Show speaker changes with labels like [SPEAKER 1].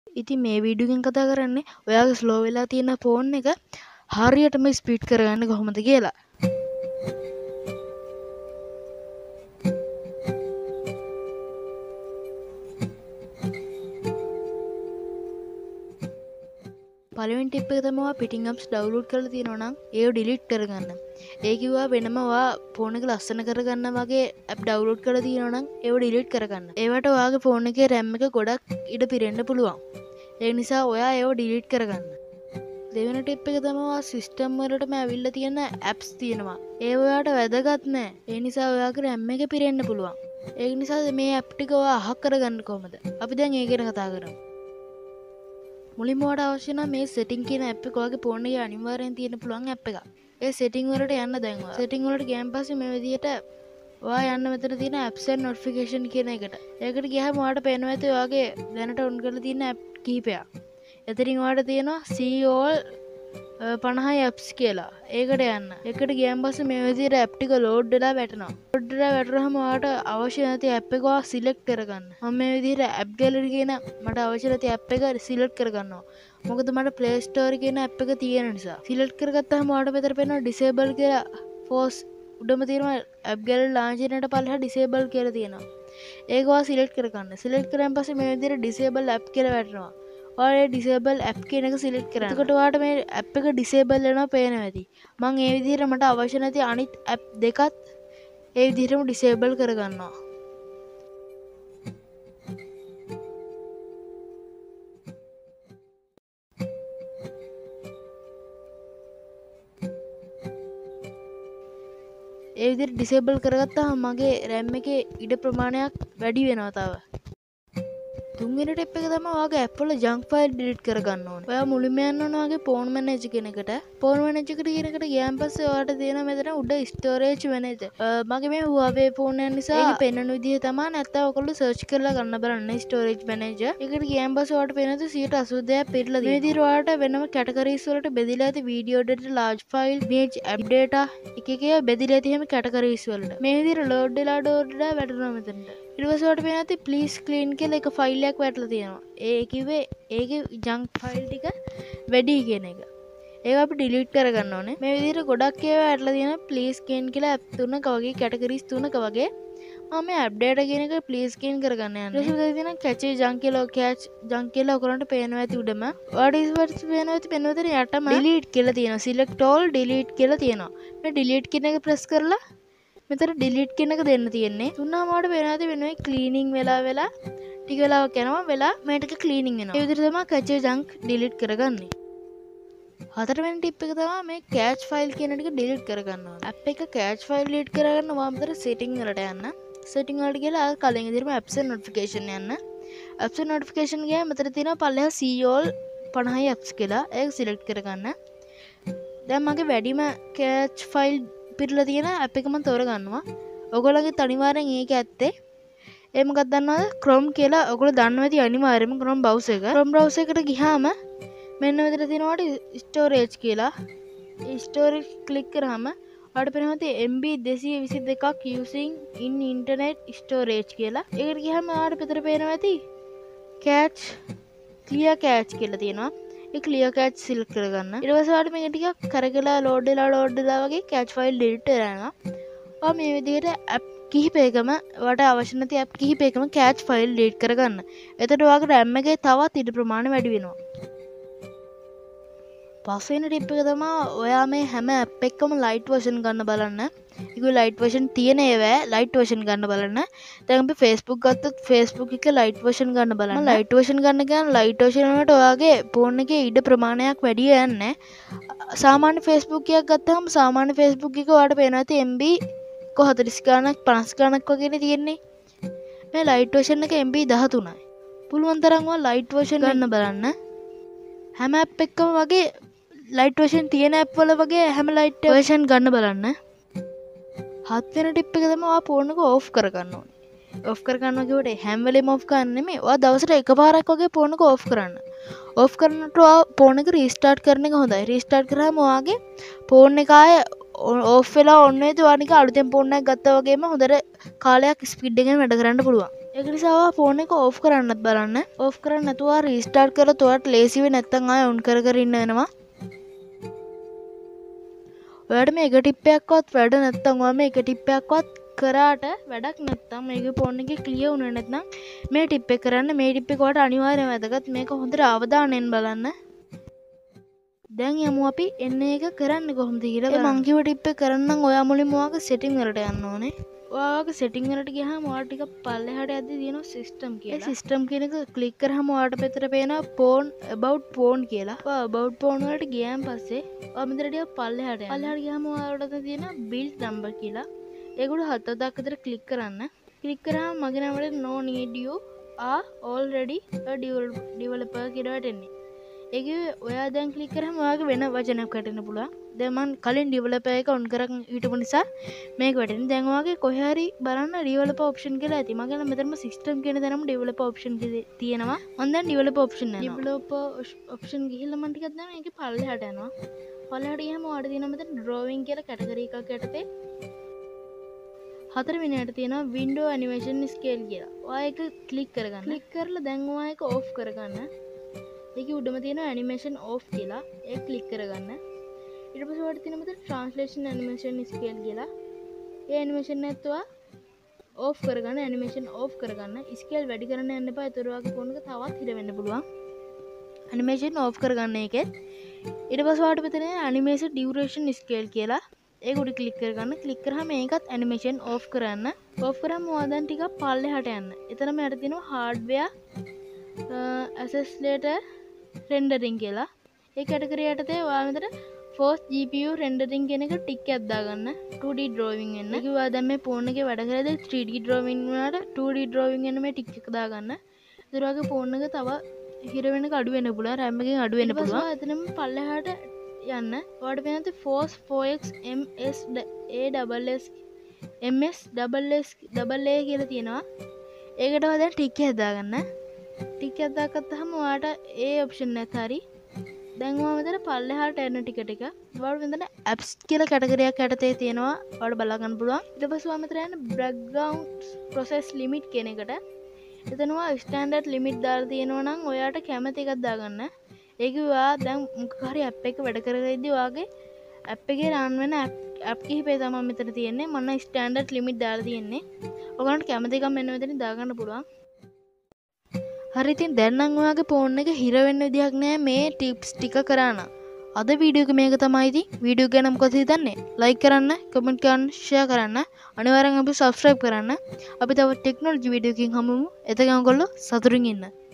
[SPEAKER 1] ඉතින් මේ වීඩියෝ එකෙන් කතා කරන්නේ ඔයාගේ ස්ලෝ වෙලා තියෙන ෆෝන් එක හරියටම ස්පීඩ් කරගන්න කොහොමද කියලා. පළවෙනි ටිප් එක තමයි පිටින් ඇප්ස් ඩවුන්ලෝඩ් කරලා තියෙනවා නම් ඒව ඩිලීට් කරගන්න. ඒ කිව්වා වෙනම ඔයා ෆෝන් එක ලස්සන කරගන්න වගේ ඇප් ඩවුන්ලෝඩ් කරලා තියෙනවා නම් ඒව ඩිලීට් කරගන්න. ඒවට ඔයාගේ ෆෝන් එකේ RAM එක ගොඩක් ඉඩ පිරෙන්න පුළුවන්. ඒ නිසා ඔයා ඒව ඩිලීට් කරගන්න. දෙවෙනි ටිප් එක තමයි සිස්ටම් වලටම ඇවිල්ලා තියෙන ඇප්ස් තියෙනවා. ඒව ඔයාට වැදගත් නෑ. ඒ නිසා ඔයාගේ RAM එක පිරෙන්න පුළුවන්. ඒක නිසා මේ ඇප් ටික ඔයා අහක් කරගන්න කොහොමද? අපි දැන් ඒක ගැන කතා කරමු. මුලින්ම ඔයාට අවශ්‍ය නම් මේ setting කියන app එක ඔයාගේ ෆෝන් එකේ අනිවාර්යෙන් තියෙන්න පුළුවන් app එකක්. ඒ setting වලට යන්න දැන් ඔයා. setting වලට ගියන් පස්සේ මේ විදිහට ඔයා යන්න මෙතන තියෙන apps and notification කියන එකට. ඒකට ගියාම ඔයාට පේනවා ඇති ඔයාගේ දැනට on කරලා තියෙන app කිහිපයක්. එතනින් ඔයාට තියෙනවා see all 50 apps කියලා. ඒකට යන්න. ඒකට ගියන් පස්සේ මේ විදිහට app ටික load වෙලා වැටෙනවා. load වෙලා වැටුනහම ඔයාට අවශ්‍ය නැති app එක ඔයා select කරගන්න. මම මේ විදිහට app gallery කියන මට අවශ්‍ය නැති app එක select කරගන්නවා. මොකද මට Play Store කියන app එක තියෙන නිසා. select කරගත්තාම ඔයාට මෙතන පේනවා disable කියලා force උඩම තියෙනවා app gallery launcher එකට පල්ලෙහා disable කියලා තියෙනවා. ඒක ඔයා select කරගන්න. select කරාන් පස්සේ මේ විදිහට disable app කියලා වැටෙනවා. ඔයාලා disable app කියන එක select කරන්න. එතකොට ඔයාට මේ app එක disable වෙනවා පේනවා ඇති. මම ඒ විදිහට මට අවශ්‍ය නැති අනිත් app දෙකත් ඒ විදිහටම disable කරගන්නවා. ඒ විදිහට disable කරගත්තාම මගේ RAM එකේ ඉඩ ප්‍රමාණයක් වැඩි වෙනවා තව. තුන්වෙනි ටිප් එක තමයි ඔයාගේ app වල junk file delete කරගන්න ඕනේ. ඔයා මුලින්ම යන්න ඕන ඔයාගේ phone manager කියන එකට. phone manager කියන එකට ගියාන් පස්සේ ඔයාට තියෙනවා මෙතන උඩ storage manager. මගේ මේ Huawei phone එක නිසා ඒක පෙන්වන විදිහ තමයි නැත්නම් ඔයගොල්ලෝ search කරලා ගන්න බලන්න storage manager. ඒකට ගියාන් පස්සේ ඔයාට පේනවා 182ක් පිරලා තියෙනවා. මේ විදිහට ඔයාට වෙනම categories වලට බෙදලා ඇති video data, large file, image, app data එක එක බෙදලා ඇති හැම categories වලට. මේ විදිහට load වෙලා වැටෙනවා මෙතනට. ඊට පස්සේ ඔයාට පේනවා ඇති please clean කියලා එක ෆයිල් එකක් වැටලා තියෙනවා. ඒ කිව්වේ ඒකේ junk file ටික වැඩි කියන එක. ඒක අපි delete කරගන්න ඕනේ. මේ විදිහට ගොඩක් ඒවා වැටලා තියෙනවා please clean කියලා app තුනක වගේ categories තුනක වගේ. මම මේ app data කියන එක please clean කරගන්න යනවා. ඊට පස්සේ තියෙනවා catch junk කියලා ඔයගොල්ලන්ට පේනවා ඇති උඩම. ඔයාට ඉස්සරහට පේනවා ඇති පෙන්වතර යටම delete කියලා තියෙනවා. select all delete කියලා තියෙනවා. මේ delete කියන එක press කරලා මෙතන delete කියන එක දෙන්න තියෙන්නේ. තුනම වලට වෙනවාද වෙනවේ cleaning වෙලා ටික වෙලාවක් යනවා වෙලා මේ ටික cleaning වෙනවා. ඒ විදිහට තමයි catch junk delete කරගන්නේ. හතරවෙනි ටිප් එක තමයි මේ cache file කියන ටික delete කරගන්න ඕනේ. app එක cache file delete කරගන්න ඔයා මෙතන setting වලට යන්න. setting වලට ගිහලා කලින් විදිහටම apps and notification යන්න. apps and notification ගියාම මෙතන තියෙනවා පල්ලෙහා see all 50 apps කියලා. ඒක select කරගන්න. දැන් මගේ වැඩිම cache file පිරලා තියෙන app එක මම තෝරගන්නවා. ඔයගොල්ලන්ගේ අනිවාර්යෙන් ඒක ඇත්තේ. ඒ මොකක්ද දන්නවද? Chrome කියලා ඔයගොල්ලෝ දන්නවා ඇති අනිවාර්යෙන්ම Chrome browser එක. Chrome browser එකට ගියාම මෙන්න මෙතන තියෙනවාට storage කියලා. ඒ storage click කරාම ඔයාලට පේනවා ඇති MB 222ක් using in internet storage කියලා. ඒකට ගියාම ඔයාලට පිටර පේනවා ඇති cache clear cache කියලා තියෙනවා. ඒ clear cache select කරගන්න. ඊට පස්සේ ඔයාලට මේක ටිකක් කරගලා load වෙලා වගේ cache file delete වෙලා යනවා. ඔයා මේ විදිහට app කිහිපයකම ඔයාලට අවශ්‍ය නැති app කිහිපයකම cache file delete කරගන්න. එතකොට ඔයාගේ RAM එකේ තවත් ඉඩ ප්‍රමාණය වැඩි වෙනවා. පස්වෙනි ටිප් එක තමයි ඔයා මේ හැම app එකකම light version ගන්න බලන්න. ඒක light version තියෙන ඒවා light version ගන්න බලන්න. දැන් අපි Facebook ගත්තොත් Facebook එක light version ගන්න බලන්න. light version ගන්න ගියාම light version වලට ඔයාගේ phone එකේ ඉඩ ප්‍රමාණයක් වැඩි යන්නේ. සාමාන්‍ය Facebook එකක් ගත්තාම සාමාන්‍ය Facebook එක ඔයාලට පේනවා ඇති MB 40 ගණක් 50 ගණක් වගේනේ තියෙන්නේ. මේ light version එක MB 13යි. පුළුවන් තරම් ඔයා light version ගන්න බලන්න. හැම app එකකම වගේ light version තියෙන app වල වගේ හැම light version ගන්න බලන්න. හත්වෙනි ටිප් එක තමයි ඔයා ෆෝන් එක off කරගන්න ඕනේ. off කරගන්නවා කියුවට හැම වෙලෙම off කරන්න නෙමෙයි. ඔයා දවසට එකපාරක් වගේ ෆෝන් එක off කරන්න. off කරනකොට ඔයා ෆෝන් එක restart කරන එක හොඳයි. restart කරාම ඔයාගේ ෆෝන් එක ආයේ off වෙලා on වෙද්දී ඔයා නිකන් අලුතෙන් ෆෝන් එකක් ගත්තා වගේම හොඳට කාලයක් ස්පීඩ් එකෙන් වැඩ කරන්න පුළුවන්. ඒක නිසා ෆෝන් එක ඕෆ් කරන්නත් බලන්න. ඕෆ් කරන්න නැතුව රීස්ටාර්ට් කරලා ඔයාලට ලේසි වෙන්නේ නැත්නම් ආයෙ ඔන් කර කර ඉන්න වෙනවා. ඔයාලට මේ එක ටිප් එකක්වත් වැඩ නැත්නම් ඔයා මේ එක ටිප් එකක්වත් කරාට වැඩක් නැත්නම් මේකේ ෆෝන් එකේ ක්ලියර් වුණේ නැත්නම් මේ ටිප් එක කරන්න. මේ ටිප් එක ඔයාලට අනිවාර්යයෙන්ම වැදගත්. මේක හොඳට අවධානයෙන් බලන්න. දැන් යමු අපි එන්න එක කරන්නේ කොහොමද කියලා. ඒ මං කිව්ව ටිප් එක කරන්න නම් ඔයා මුලින්ම ඔයාගේ සෙටින් වලට යන්න ඕනේ. ඔයාගේ සෙටින් වලට ගියාම ඔයාලා ටික පල්ලෙහාට යද්දි තියෙනවා සිස්ටම් කියලා. ඒ සිස්ටම් කියන එක ක්ලික් කරාම ඔයාලට පෙතර පේනවා phone about phone කියලා. ඔයා about phone වලට ගියාන් පස්සේ ඔයා මෙතන ටික පල්ලෙහාට යන්න. පල්ලෙහාට ගියාම ඔයාලට තියෙනවා build number කියලා. ඒකට 7 දාක් විතර ක්ලික් කරන්න. ක්ලික් කරාම මගේ නමට no need you are already a developer කියලා වැටෙන්නේ. ඒක ඔයා දැන් ක්ලික් කරාම ඔයාගේ වෙන වචනයක් වැටෙන්න පුළුවන්. දැන් මම කලින් ඩෙවලොපර් එක ඔන් කරන් හිටපු නිසා මේක වැටෙන්නේ. දැන් ඔයාගේ කොහේ හරි බලන්න ඩෙවලොපර් ඔප්ෂන් කියලා ඇති. මම කියන මෙතනම සිස්ටම් කියන තැනම ඩෙවලොපර් ඔප්ෂන් තියෙනවා. මම දැන් ඩෙවලොපර් ඔප්ෂන් යනවා. ඩෙවලොපර් ඔප්ෂන් ගිහිල්ලා මම ටිකක් දැන් මේකේ පල්ලෙහාට යනවා. පල්ලෙහාට ගියාම ඔයාලට තියෙනවා මෙතන drawing කියලා කැටගරි එකක් යටතේ 4 වෙනියට තියෙනවා window animation scale කියලා. ඔයා ඒක ක්ලික් කරගන්න. ක්ලික් කරලා දැන් ඔයා ඒක off කරගන්න. ඒක උඩම තියෙන animation off කියලා ඒක ක්ලික් කරගන්න. ඊට පස්සේ ඔයාලට තියෙන මෙතන translation animation scale කියලා. ඒ animation එකත් ඔයා off කරගන්න. animation off කරගන්න. scale වැඩි කරන්න යන්න එපා. ඒතර ඔයාගේ ෆෝන් එක තවත් හිර වෙන්න පුළුවන්. animation off කරගන්න ඒකෙත්. ඊට පස්සේ ඔයාලට මෙතන animation duration scale කියලා ඒක උඩ ක්ලික් කරගන්න. ක්ලික් කරාම මේකත් animation off කරන්න. off කරාම ඔයා දැන් ටිකක් පල්ලෙහාට යන්න. එතනම යට තියෙනවා hardware accelerator rendering කියලා. ඒ කැටගරිය යටතේ ඔයා මෙතන force GPU rendering කියන එක ටික් එකක් දාගන්න. 2D drawing වෙන්න. ඒක ඔයා දැන් මේ ෆෝන් එකේ වැඩ කරද්දී 3D drawing වුණාට 2D drawing වෙන මේ ටික් එක දාගන්න. ඒතර ඔයාගේ ෆෝන් එක තව හිර වෙන එක අඩු වෙන්න පුළුවන්. RAM එකෙන් අඩු වෙන්න පුළුවන්. ඊට පස්සේ එතනම පල්ලෙහාට යන්න. ඔයාලට වෙනත් force 4x ms AA කියලා තියෙනවා. ඒකට ඔයා දැන් ටික් එකක් දාගන්න. ටික් එකක් දාගත්තාම ඔයාට ඒ ඔප්ෂන් එකත් හරි. දැන් ඔයා මෙතන පල්ලෙහාට යන ටික ටික ඔයාලට මෙතන apps කියලා කැටගරියක් යටතේ තියෙනවා. ඔයාලට බලා ගන්න පුළුවන්. ඊට පස්සේ ඔයා මෙතන යන background process limit කියන එකට. එතන ඔයා standard limit දාලා තියෙනවා නම් ඔයාට කැමති එකක් දාගන්න. ඒක ඔයා දැන් මොකක් හරි app එක වැඩ කරගෙද්දී ඔයාගේ app එකේ run වෙන app කිහිපය තමයි මෙතන තියෙන්නේ. මම standard limit දාලා තියෙන්නේ. ඔයගලන්ට කැමති එකක් මෙන්න මෙතන දාගන්න පුළුවන්. හරි ඉතින් දැන් නම් ඔයාගේ ෆෝන් එක හිර වෙන්න විදියක් නෑ මේ ටිප්ස් ටික කරා නම්. අද වීඩියෝ එක මේක තමයි ඉතින්. වීඩියෝ ගැන මොකද හිතන්නේ? ලයික් කරන්න, කමෙන්ට් කරන්න, ෂෙයා කරන්න. අනිවාර්යෙන් අපි subscribe කරන්න. අපි තව ටෙක්නොලොජි වීඩියෝ එකකින් හමුවෙමු. එතකන් ඔයගොල්ලෝ සතුටින් ඉන්න.